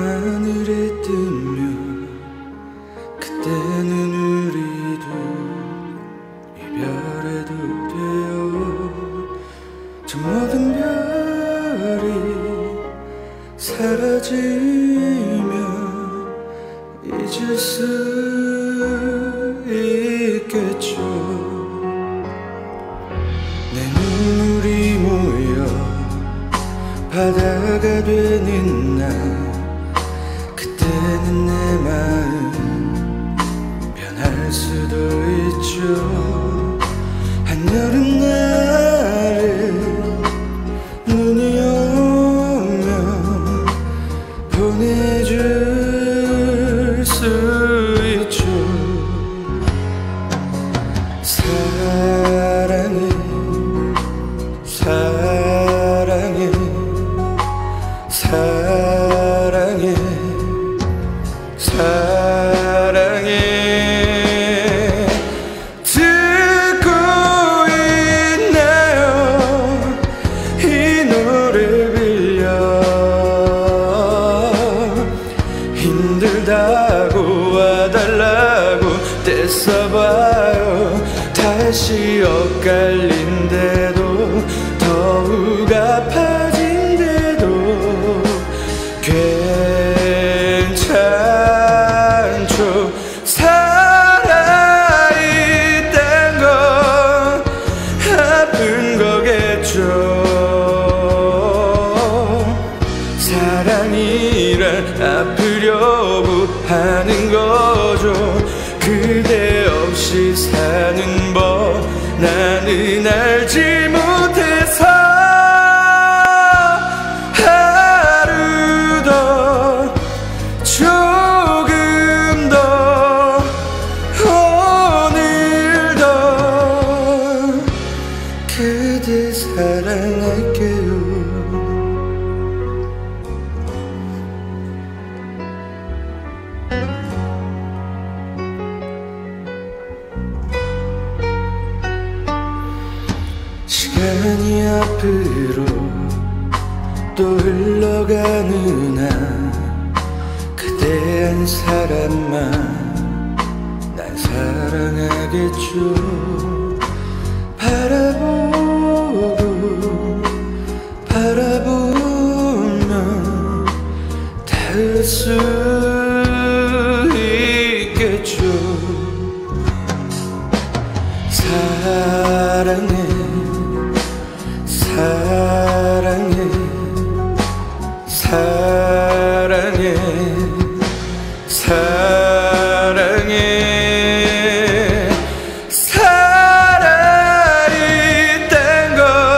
하늘에 뜨면 그때는 우리도 이별해도 돼요. 저 모든 별이 사라지면 잊을 수 있겠죠. 내 눈물이 모여 바다가 되는 날, 그때는 내 마음 변할 수도 있죠. 한여름 날에 눈이 오면 보내줄 수 있죠. 사랑해 사랑해 사랑해 사랑해. 듣고 있나요? 이 노래 빌려 힘들다고 와달라고 떼써봐요. 다시 엇갈린데도 더욱 아파진데도 괜찮죠. 살아있단 건 아픈 거겠죠. 사랑이란 아프려고 하는 거죠. 그대 없이 사는 법 나는 알지 못해서 하루 더 조금 더 오늘 더 그대 사랑할게요. 시간이 앞으로 또 흘러가는 한 그대 한 사람만 난 사랑하겠죠. 바라보면 닿을 수 있겠죠. 사랑해 사랑해 사랑해 사랑해. 살아있단 건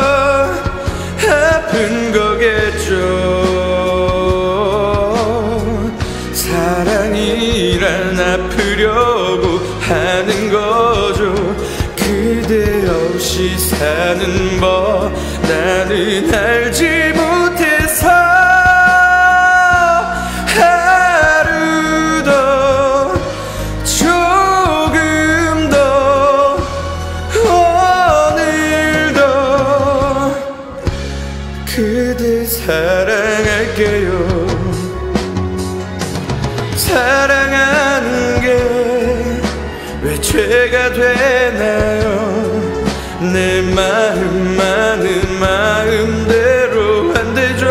아픈 거겠죠. 사랑이란 아프려고 하는 거죠. 그대 없이 사는 법 나는 알지 못해서 하루 더 조금 더 오늘 더 그대 사랑할게요. 사랑하는 게 왜 죄가 되나요? 내 마음만은 마음대로 안 되죠.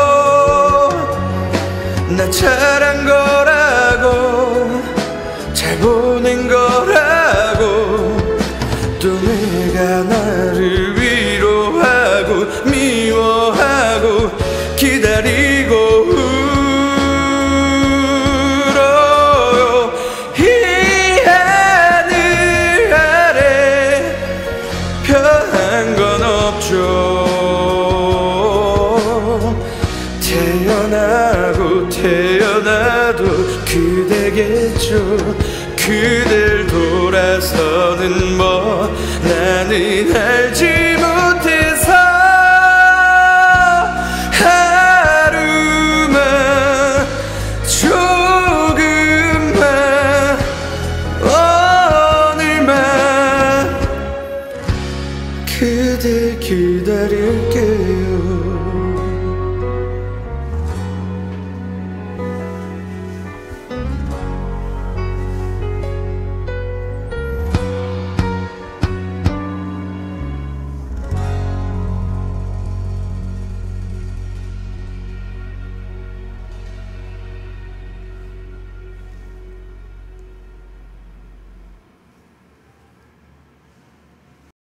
나 잘한 거라고 잘 보낸 거라고 또 내가 나를 위로하고 미워하고 기다리고 태어나도 그대겠죠. 그댈 돌아서는 법 나는 알지